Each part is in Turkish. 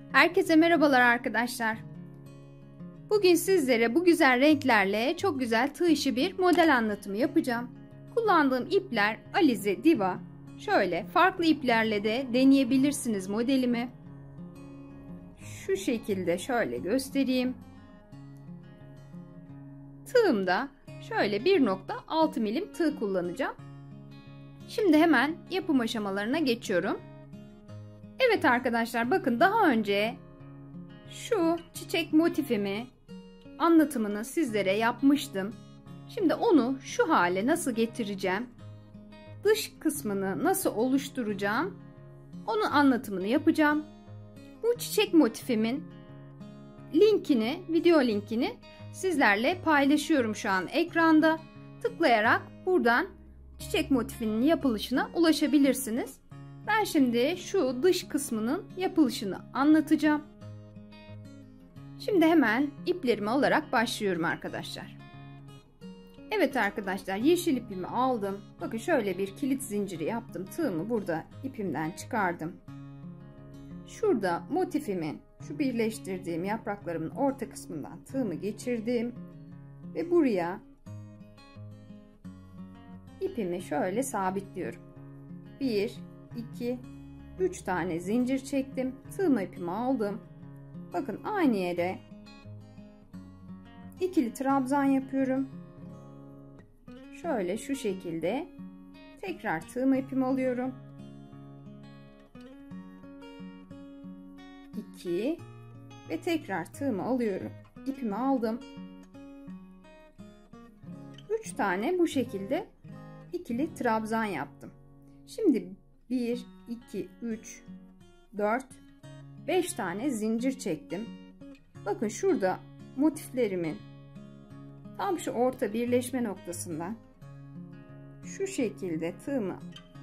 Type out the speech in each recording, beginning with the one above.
Herkese merhabalar arkadaşlar. Bugün sizlere bu güzel renklerle çok güzel tığ işi bir model anlatımı yapacağım. Kullandığım ipler Alize Diva. Şöyle farklı iplerle de deneyebilirsiniz modelimi. Şu şekilde şöyle göstereyim. Tığımda şöyle 1.6 milim tığ kullanacağım. Şimdi hemen yapım aşamalarına geçiyorum. Evet arkadaşlar, bakın daha önce şu çiçek motifimi anlatımını sizlere yapmıştım. Şimdi onu şu hale nasıl getireceğim, dış kısmını nasıl oluşturacağım, onun anlatımını yapacağım. Bu çiçek motifimin linkini, video linkini sizlerle paylaşıyorum şu an ekranda. Tıklayarak buradan çiçek motifinin yapılışına ulaşabilirsiniz. Ben şimdi şu dış kısmının yapılışını anlatacağım. Şimdi hemen iplerimi alarak başlıyorum arkadaşlar. Evet arkadaşlar, yeşil ipimi aldım. Bakın şöyle bir kilit zinciri yaptım. Tığımı burada ipimden çıkardım. Şurada motifimin, şu birleştirdiğim yapraklarımın orta kısmından tığımı geçirdim. Ve buraya ipimi şöyle sabitliyorum. 1, 2, 3 tane zincir çektim. Tığma ipimi aldım. Bakın aynı yere ikili trabzan yapıyorum. Şöyle şu şekilde tekrar tığma ipimi alıyorum. 2 ve tekrar tığımı alıyorum. İpimi aldım. 3 tane bu şekilde ikili trabzan yaptım. Şimdi 1, 2, 3, 4, 5 tane zincir çektim. Bakın şurada motiflerimin tam şu orta birleşme noktasından şu şekilde tığımı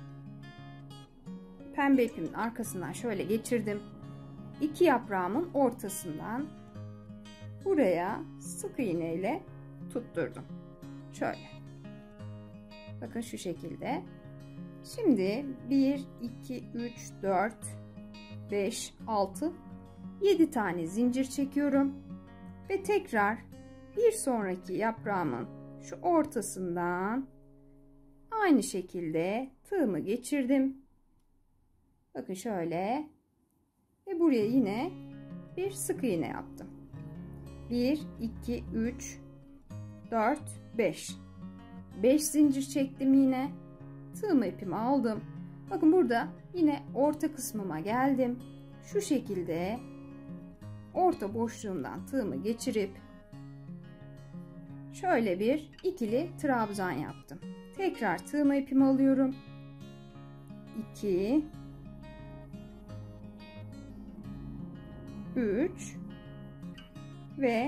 pembe ipimin arkasından şöyle geçirdim. İki yaprağımın ortasından buraya sık iğne ile tutturdum. Şöyle. Bakın şu şekilde. Şimdi 1, 2, 3, 4, 5, 6, 7 tane zincir çekiyorum. Ve tekrar bir sonraki yaprağımın şu ortasından aynı şekilde tığımı geçirdim. Bakın şöyle. Ve buraya yine bir sık iğne yaptım. 1, 2, 3, 4, 5. 5 zincir çektim yine. Tığımı ipimi aldım. Bakın burada yine orta kısmıma geldim. Şu şekilde orta boşluğumdan tığımı geçirip şöyle bir ikili trabzan yaptım. Tekrar tığımı ipimi alıyorum. 2, 3 ve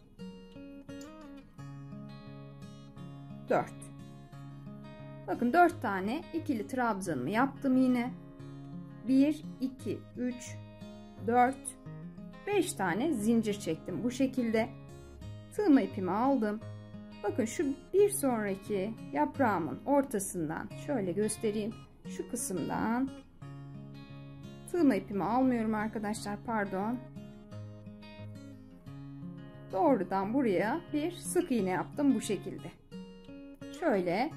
4. Bakın 4 tane ikili trabzanımı yaptım yine. 1, 2, 3, 4, 5 tane zincir çektim bu şekilde. Tığma ipimi aldım. Bakın şu bir sonraki yaprağımın ortasından şöyle göstereyim. Şu kısımdan tığma ipimi almıyorum arkadaşlar, pardon. Doğrudan buraya bir sık iğne yaptım bu şekilde. Şöyle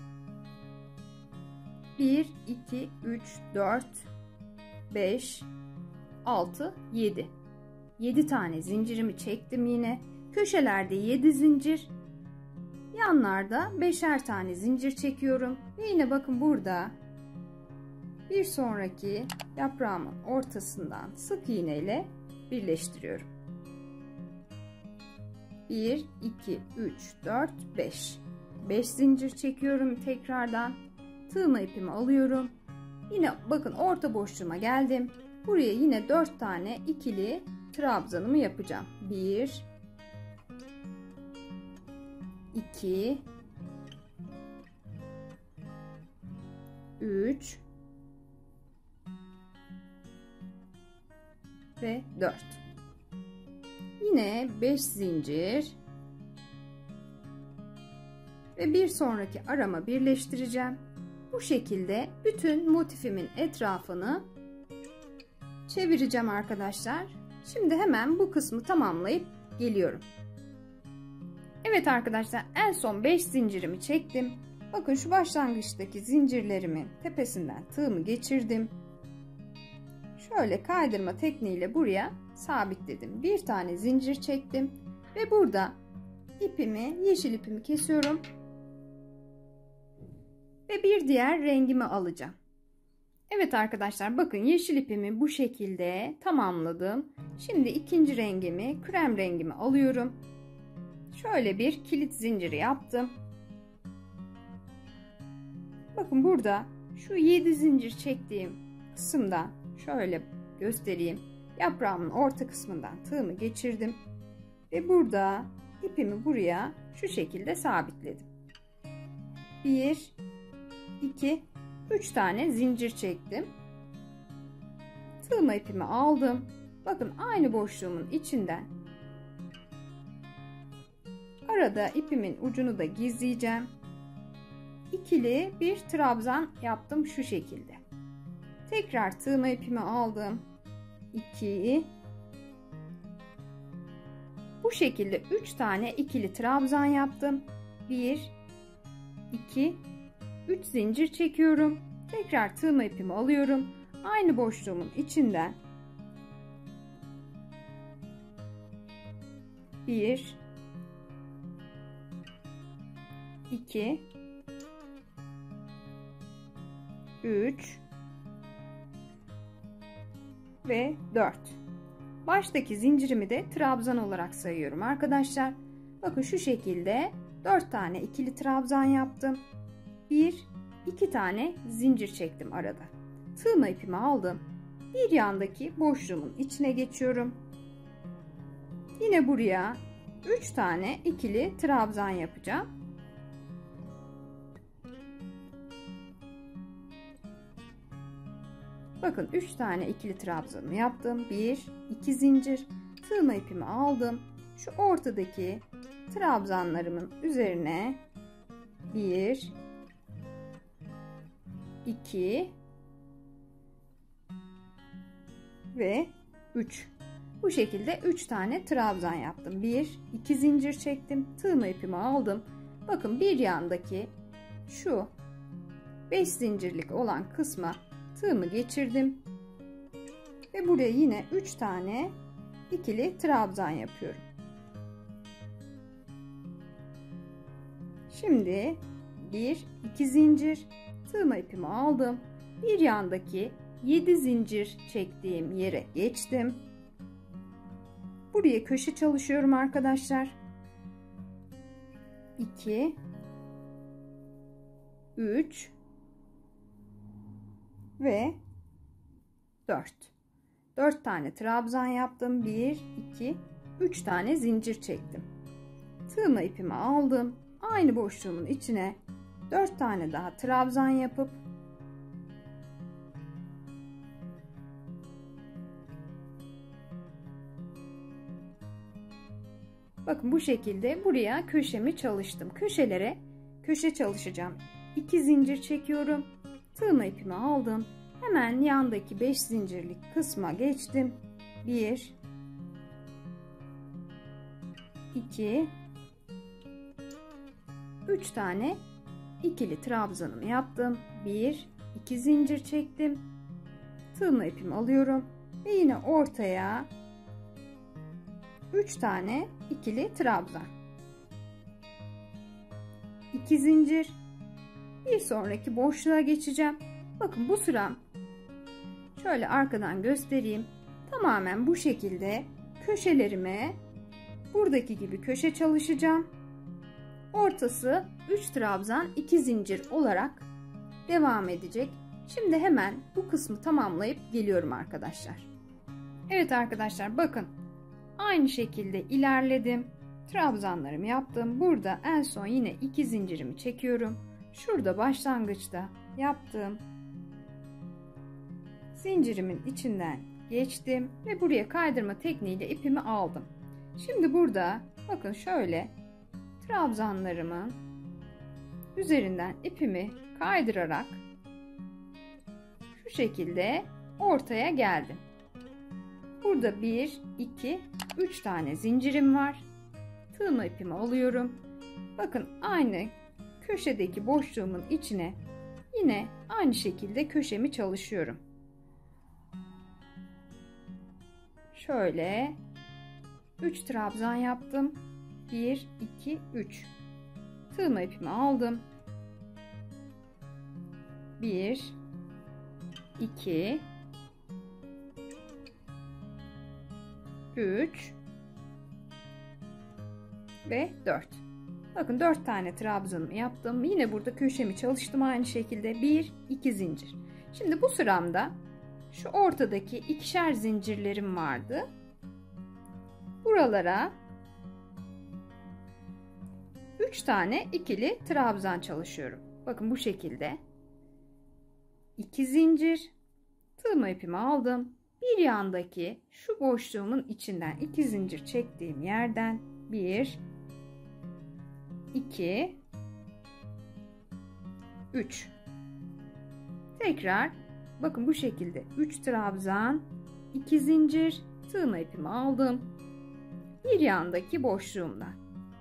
1, 2, 3, 4, 5, 6, 7. 7 tane zincirimi çektim yine. Köşelerde 7 zincir. Yanlarda 5'er tane zincir çekiyorum. Ve yine bakın burada bir sonraki yaprağımın ortasından sık iğne ile birleştiriyorum. 1, 2, 3, 4, 5. 5 zincir çekiyorum tekrardan. Tığma ipimi alıyorum. Yine bakın orta boşluğuma geldim. Buraya yine 4 tane ikili trabzanımı yapacağım. 1, 2, 3 ve 4. Yine 5 zincir ve bir sonraki arama birleştireceğim. Bu şekilde bütün motifimin etrafını çevireceğim arkadaşlar. Şimdi hemen bu kısmı tamamlayıp geliyorum. Evet arkadaşlar, en son 5 zincirimi çektim. Bakın şu başlangıçtaki zincirlerimin tepesinden tığımı geçirdim. Şöyle kaydırma tekniğiyle buraya sabitledim. Bir tane zincir çektim ve burada ipimi, yeşil ipimi kesiyorum ve bir diğer rengimi alacağım. Evet arkadaşlar, bakın yeşil ipimi bu şekilde tamamladım. Şimdi ikinci rengimi, krem rengimi alıyorum. Şöyle bir kilit zinciri yaptım. Bakın burada şu 7 zincir çektiğim kısımda şöyle göstereyim. Yaprağımın orta kısmından tığımı geçirdim. Ve burada ipimi buraya şu şekilde sabitledim. 1, 2, 3 tane zincir çektim. Tığıma ipimi aldım. Bakın aynı boşluğumun içinden arada ipimin ucunu da gizleyeceğim. İkili bir trabzan yaptım şu şekilde. Tekrar tığıma ipimi aldım. 2, bu şekilde 3 tane ikili trabzan yaptım. 1, 2, 3 zincir çekiyorum. Tekrar tığıma ipimi alıyorum. Aynı boşluğumun içinden 1, 2, 3 ve 4. Baştaki zincirimi de trabzan olarak sayıyorum arkadaşlar. Bakın şu şekilde 4 tane ikili trabzan yaptım. 1, 2 tane zincir çektim arada. Tığıma ipimi aldım. Bir yandaki boşluğumun içine geçiyorum. Yine buraya 3 tane ikili trabzan yapacağım. Bakın 3 tane ikili trabzanımı yaptım. 1, 2 zincir. Tığıma ipimi aldım. Şu ortadaki trabzanlarımın üzerine 1, 2 ve 3. Bu şekilde 3 tane trabzan yaptım. 1, 2 zincir çektim. Tığıma ipimi aldım. Bakın bir yandaki şu 5 zincirlik olan kısma tığımı geçirdim. Ve buraya yine 3 tane ikili trabzan yapıyorum. Şimdi 1, 2 zincir. Tığıma ipimi aldım. Bir yandaki 7 zincir çektiğim yere geçtim. Buraya köşe çalışıyorum arkadaşlar. 2, 3 ve 4. 4 tane trabzan yaptım. 1, 2, 3 tane zincir çektim. Tığıma ipimi aldım. Aynı boşluğumun içine 4 tane daha trabzan yapıp bakın bu şekilde buraya köşemi çalıştım. Köşelere köşe çalışacağım. 2 zincir çekiyorum. Tığıma ipimi aldım. Hemen yandaki 5 zincirlik kısma geçtim. 1, 2, 3 tane ikili trabzanımı yaptım. 1, 2 zincir çektim. Tığıma ipimi alıyorum ve yine ortaya 3 tane ikili trabzan. 2 zincir. Bir sonraki boşluğa geçeceğim. Bakın bu sıram şöyle arkadan göstereyim. Tamamen bu şekilde köşelerime buradaki gibi köşe çalışacağım. Ortası 3 trabzan 2 zincir olarak devam edecek. Şimdi hemen bu kısmı tamamlayıp geliyorum arkadaşlar. Evet arkadaşlar, bakın aynı şekilde ilerledim. Trabzanlarımı yaptım. Burada en son yine 2 zincirimi çekiyorum. Şurada başlangıçta yaptığım zincirimin içinden geçtim ve buraya kaydırma tekniğiyle ipimi aldım. Şimdi burada bakın şöyle trabzanlarımın üzerinden ipimi kaydırarak şu şekilde ortaya geldim. Burada 1, 2, 3 tane zincirim var. Tığma ipimi alıyorum. Bakın aynı köşedeki boşluğumun içine yine aynı şekilde köşemi çalışıyorum. Şöyle 3 trabzan yaptım. 1, 2, 3. Tığma ipimi aldım. 1, 2, 3 ve 4. Bakın 4 tane trabzanımı yaptım. Yine burada köşemi çalıştım aynı şekilde. 1, 2 zincir. Şimdi bu sıramda şu ortadaki ikişer zincirlerim vardı. Buralara 3 tane ikili trabzan çalışıyorum. Bakın bu şekilde. 2 zincir. Tığma ipimi aldım. Bir yandaki şu boşluğumun içinden 2 zincir çektiğim yerden 1, 2, 3. Tekrar bakın bu şekilde 3 trabzan, 2 zincir, tığma ipimi aldım. Bir yandaki boşluğumdan.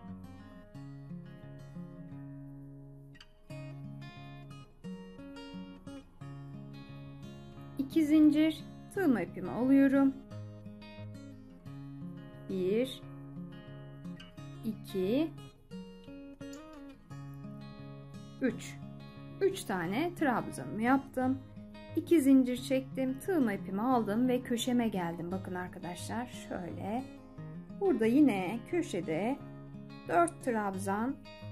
İki zincir, tığma ipimi alıyorum. 1, 2, 3 tane trabzanımı yaptım. 2 zincir çektim, tığma ipimi aldım ve köşeme geldim. Bakın arkadaşlar şöyle. Burada yine köşede 4 trabzan,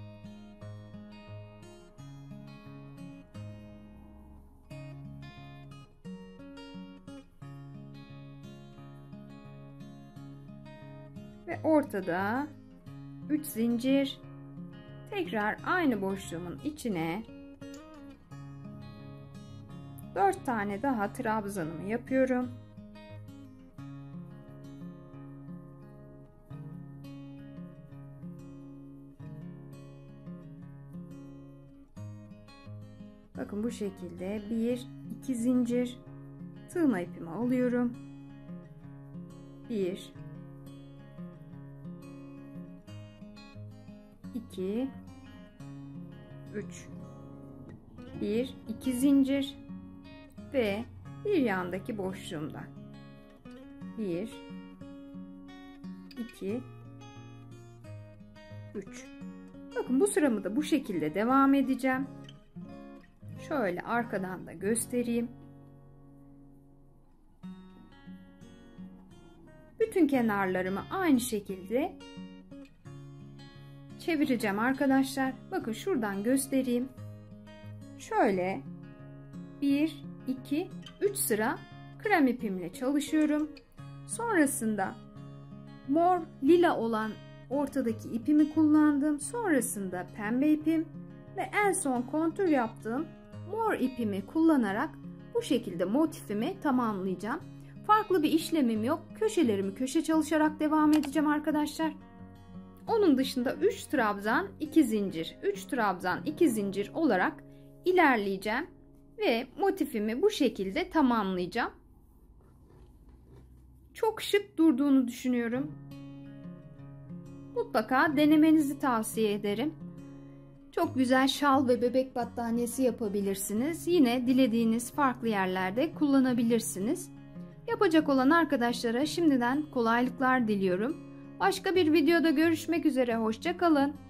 ve ortada 3 zincir. Tekrar aynı boşluğumun içine 4 tane daha trabzanımı yapıyorum. Bakın bu şekilde 1, 2 zincir, tığma ipimi alıyorum. 1, 2, 3, 1, 2 zincir ve bir yandaki boşluğumdan 1, 2, 3. Bakın bu sıramı da bu şekilde devam edeceğim. Şöyle arkadan da göstereyim. Bütün kenarlarımı aynı şekilde çevireceğim arkadaşlar. Bakın şuradan göstereyim. Şöyle 1, 2, 3 sıra krem ipimle çalışıyorum. Sonrasında mor lila olan ortadaki ipimi kullandım. Sonrasında pembe ipim ve en son kontür yaptığım mor ipimi kullanarak bu şekilde motifimi tamamlayacağım. Farklı bir işlemim yok. Köşelerimi köşe çalışarak devam edeceğim arkadaşlar. Onun dışında 3 trabzan 2 zincir, 3 trabzan 2 zincir olarak ilerleyeceğim ve motifimi bu şekilde tamamlayacağım. Çok şık durduğunu düşünüyorum. Mutlaka denemenizi tavsiye ederim. Çok güzel şal ve bebek battaniyesi yapabilirsiniz. Yine dilediğiniz farklı yerlerde kullanabilirsiniz. Yapacak olan arkadaşlara şimdiden kolaylıklar diliyorum. Başka bir videoda görüşmek üzere. Hoşça kalın.